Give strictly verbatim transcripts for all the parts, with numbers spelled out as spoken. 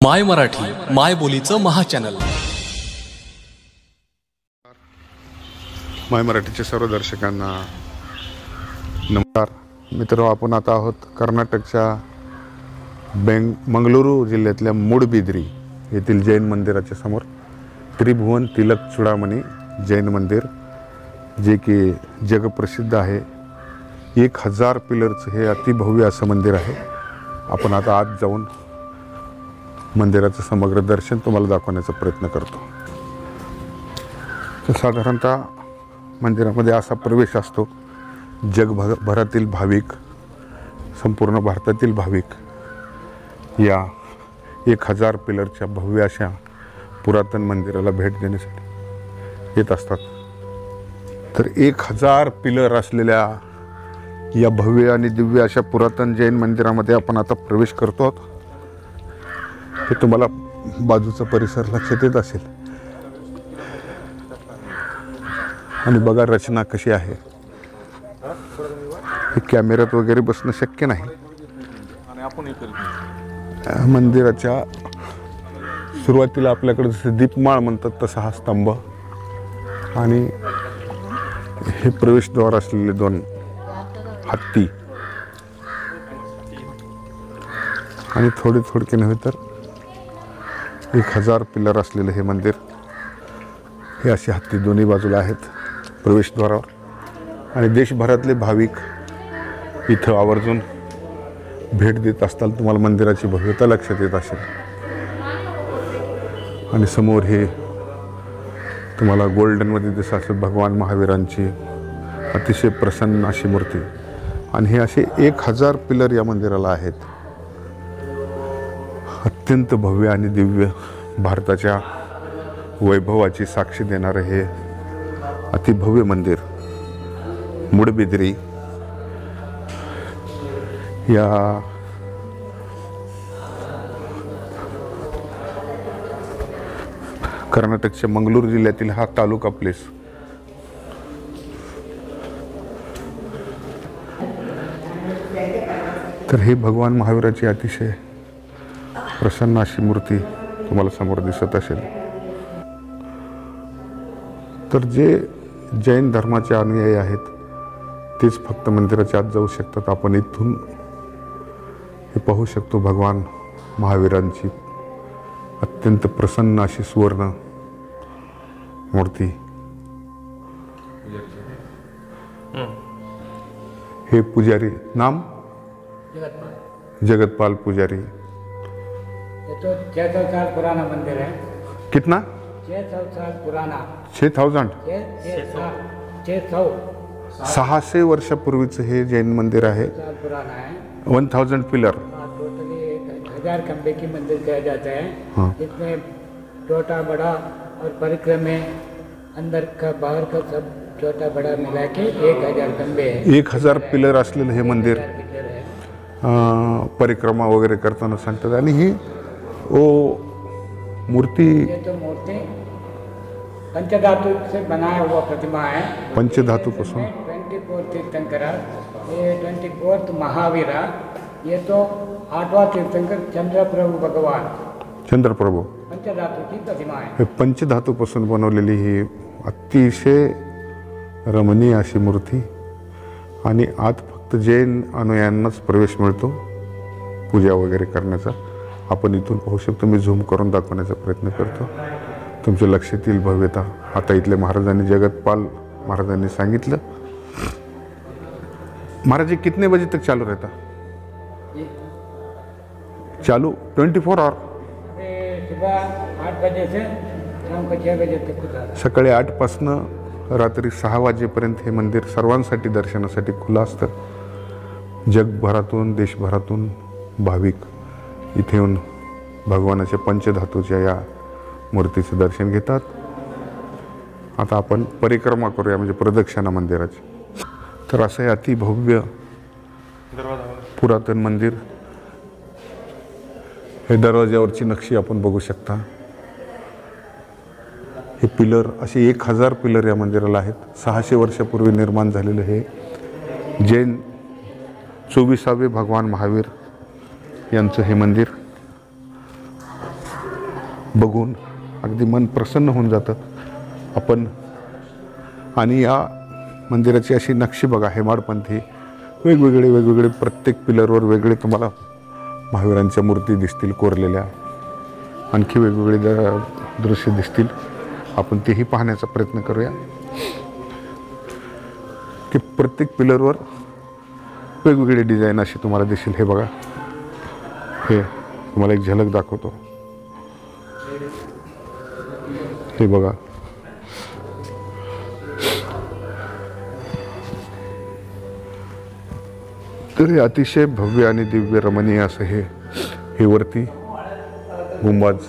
माय मराठी माय बोलीचं महाचॅनल. माय मराठीच्या सर्व दर्शकांना नमस्कार. मित्र, आपण आता आहोत कर्नाटकच्या बेंग मंगळुरू जिल्ह्यातल्या मूडबिद्री येथील जैन मंदिराच्या समोर. त्रिभुवन तिलक चूडामणी जैन मंदिर, जे की जगप्रसिद्ध आहे. एक हजार पिलरचं हे अतिभव्य असं मंदिर आहे. आपण आता आत जाऊन मंदिराचं समग्र दर्शन तुम्हाला दाखवण्याचा प्रयत्न करतो. तर साधारणतः मंदिरामध्ये असा प्रवेश असतो. जगभरातील भाविक, संपूर्ण भारतातील भाविक या एक हजार पिलरच्या भव्य अशा पुरातन मंदिराला भेट देण्यासाठी येत असतात. तर एक हजार पिलर असलेल्या या भव्य आणि दिव्य अशा पुरातन जैन मंदिरामध्ये आपण आता प्रवेश करतो आहोत. हे तुम्हाला बाजूचा परिसर लक्षात येत असेल. आणि बघा रचना कशी आहे. हे कॅमेऱ्यात वगैरे बसणं शक्य नाही. मंदिराच्या सुरुवातीला आपल्याकडे जसे दीपमाळ म्हणतात तसा हा स्तंभ आणि हे प्रवेशद्वार असलेले दोन हत्ती आणि थोडे थोडके नव्हे तर एक हजार पिलर असलेले हे मंदिर. हे असे हत्ती दोन्ही बाजूला आहेत प्रवेशद्वारावर. आणि देशभरातले भाविक इथं आवर्जून भेट देत असताना तुम्हाला मंदिराची भव्यता लक्षात येत असेल. आणि समोर हे तुम्हाला गोल्डनमध्ये दिसत असेल भगवान महावीरांची अतिशय प्रसन्न अशी मूर्ती. आणि हे असे एक हजार पिलर या मंदिराला आहेत. अत्यंत भव्य आणि दिव्य भारताच्या वैभवाची साक्षी देणारे हे अतिभव्य मंदिर मूडबिद्री या कर्नाटकच्या मंगळूर जिल्ह्यातील हा तालुका प्लेस. तर हे भगवान महावीराची अतिशय प्रसन्न अशी मूर्ती तुम्हाला समोर दिसत असेल. तर जे जैन धर्माचे अनुयायी आहेत तेच फक्त मंदिराच्या आत जाऊ शकतात. आपण इथून हे पाहू शकतो भगवान महावीरांची अत्यंत प्रसन्न अशी सुवर्ण मूर्ती. हे पुजारी नाम जगतपाल पुजारी. ये तो छः सौ साल पुराना मंदिर है. कितना? छः सौ साल पुराना. छः थाउजंड छः सौ सहाशे वर्षापूर्वीचं हे जैन मंदिर आहे. साल पुराना है. One thousand pillar. टोटली एक हजार खंबे की मंदिर कहा जाता है. हाँ. जिसमें छोटा बड़ा और परिक्रमे अंदर का बाहर का सब छोटा बड़ा मिला के एक हजार खंबे है. एक हजार पिलर असलेलं हे मंदिर परिक्रमा वगैरे करताना सांगतात. आणि ही ओ मूर्ति ये तो मूर्ति पंचधातु से बनाया हुआ प्रतिमा है. पंचधातु पासून ट्वेंटी फोर तीर्थंकरा, ये ट्वेंटी फोर्थ महावीरा. ये तो आठवां तीर्थंकर चंद्रप्रभु भगवान चंद्रप्रभु पंचधातु की प्रतिमा है. हे पंचधातूपासून बनवलेली ही अतिशय रमणीय अशी मूर्ती. आणि आत फक्त जैन अनुयायांनाच प्रवेश मिळतो पूजा वगैरे करण्याचा. आपण इथून पाहू शकतो. मी झूम करून दाखवण्याचा प्रयत्न करतो. तुमच्या लक्षात येईल भव्यता. आता इथले महाराजांनी जगतपाल महाराजांनी सांगितलं. महाराज जी कितने बजे तक चालू रहता? चालू ट्वेंटी फोर आवर. सुबह आठ बजे से शाम को छः बजे तक खुला. सकाळी आठपासनं रात्री सहा वाजेपर्यंत हे मंदिर सर्वांसाठी दर्शनासाठी खुलं असतं. जगभरातून देशभरातून भाविक इथे येऊन भगवानाच्या पंचधातूच्या या मूर्तीचं दर्शन घेतात. आता आपण परिक्रमा करूया, म्हणजे प्रदक्षिणा मंदिराची. तर असं हे अतिभव्य पुरातन मंदिर. हे दरवाज्यावरची नक्षी आपण बघू शकता. हे पिलर असे एक हजार पिलर या मंदिराला आहेत. सहाशे वर्षापूर्वी निर्माण झालेलं हे जैन चोवीसावे भगवान महावीर यांचं हे मंदिर. बघून अगदी मन प्रसन्न होऊन जातं आपण. आणि या मंदिराची अशी नक्षी बघा, हेमाडपंथी वेगवेगळे वेगवेगळे प्रत्येक पिलरवर वेगळे तुम्हाला महावीरांच्या मूर्ती दिसतील कोरलेल्या, आणखी वेगवेगळे द दृश्य दिसतील. आपण तेही पाहण्याचा प्रयत्न करूया की प्रत्येक पिलरवर वेगवेगळे डिझाईन अशी तुम्हाला दिसेल. हे बघा, हे तुम्हाला एक झलक दाखवतो. हे बघा, तर हे अतिशय भव्य आणि दिव्य रमणीय असं हे हे वरती गुंबाज,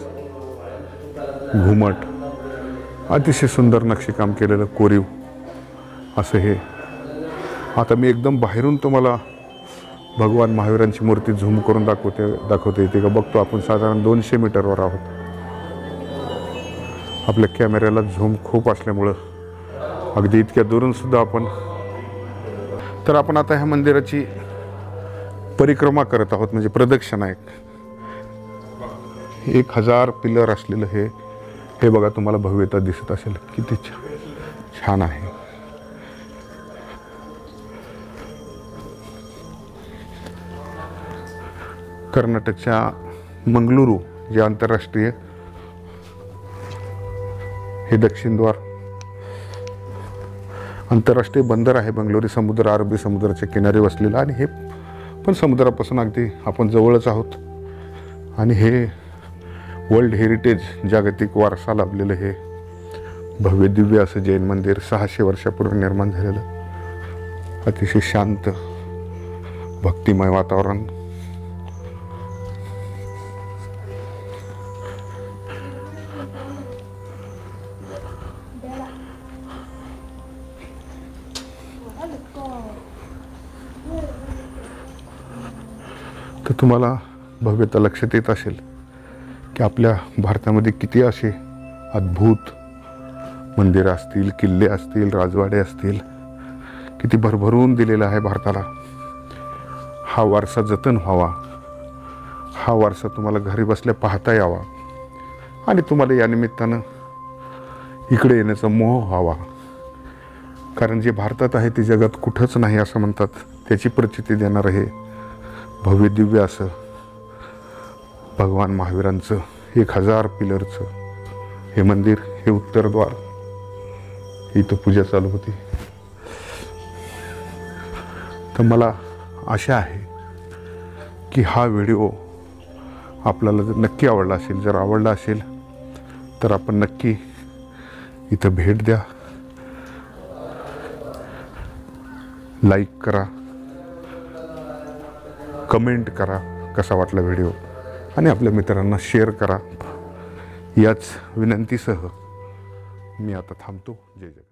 घुमट, अतिशय सुंदर नक्षीकाम केलेलं कोरीव असं हे. आता मी एकदम बाहेरून तुम्हाला भगवान महावीरांची मूर्ती झूम करून दाखवते दाखवते येते का बघतो. आपण साधारण दोनशे मीटरवर आहोत. आपल्या कॅमेऱ्याला झूम खूप असल्यामुळं अगदी इतक्या दुरून सुद्धा आपण. तर आपण आता ह्या मंदिराची परिक्रमा करत आहोत, म्हणजे प्रदक्षिणा. एक एक हजार पिलर असलेलं हे हे बघा, तुम्हाला भव्यता दिसत असेल. किती छान आहे. कर्नाटकच्या मंगळुरू जे आंतरराष्ट्रीय हे दक्षिण द्वार आंतरराष्ट्रीय बंदर आहे. बंगलोरी समुद्र अरबी समुद्राच्या किनारी वसलेला, आणि हे पण समुद्रापासून अगदी आपण जवळच आहोत. आणि हे वर्ल्ड हेरिटेज जागतिक वारसा लाभलेलं हे भव्य दिव्य असं जैन मंदिर सहाशे वर्षापूर्वी निर्माण झालेलं. अतिशय शांत भक्तिमय वातावरण. तर तुम्हाला भव्यता लक्षात येत असेल की आपल्या भारतामध्ये किती असे अद्भुत मंदिरं असतील, किल्ले असतील, राजवाडे असतील, किती भरभरून दिलेला आहे भारताला. हा वारसा जतन व्हावा, हा वारसा तुम्हाला घरी बसल्या पाहता यावा, आणि तुम्हाला या निमित्तानं इकडे येण्याचा मोह व्हावा. कारण जे भारतात आहे ते जगात कुठंच नाही असं म्हणतात. त्याची प्रचिती देणारं हे भव्य दिव्य असं भगवान महावीरांचं एक हजार पिलरचं हे मंदिर, हे उत्तरद्वार. इथं पूजा चालू होती. तर मला आशा आहे की हा व्हिडिओ आपल्याला जर नक्की आवडला असेल, जर आवडला असेल तर आपण नक्की इथं भेट द्या, लाईक करा, कमेंट करा कसा वाटला व्हिडिओ, आणि आपल्या मित्रांना शेअर करा. याच विनंतीसह मी आता थांबतो. जय जगन्नाथ.